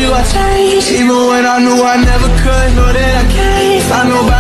I changed. Even when I knew I never could, know that I can't find nobody